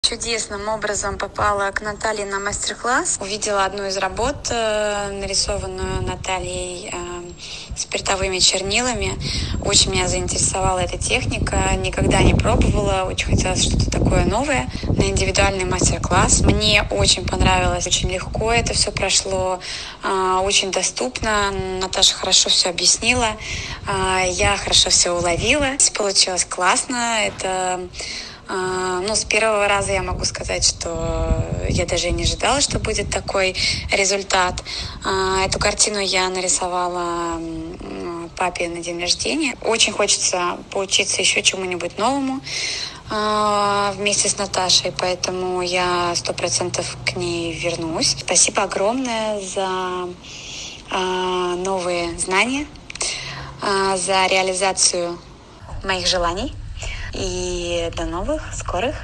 Чудесным образом попала к Наталье на мастер-класс. Увидела одну из работ, нарисованную Натальей спиртовыми чернилами. Очень меня заинтересовала эта техника. Никогда не пробовала. Очень хотелось что-то такое новое на индивидуальный мастер-класс. Мне очень понравилось. Очень легко это все прошло. Очень доступно. Наташа хорошо все объяснила. Я хорошо все уловила. Получилось классно. Это... с первого раза я могу сказать, что я даже не ожидала, что будет такой результат. Эту картину я нарисовала папе на день рождения. Очень хочется поучиться еще чему-нибудь новому вместе с Наташей, поэтому я 100% к ней вернусь. Спасибо огромное за новые знания, за реализацию моих желаний. И до новых скорых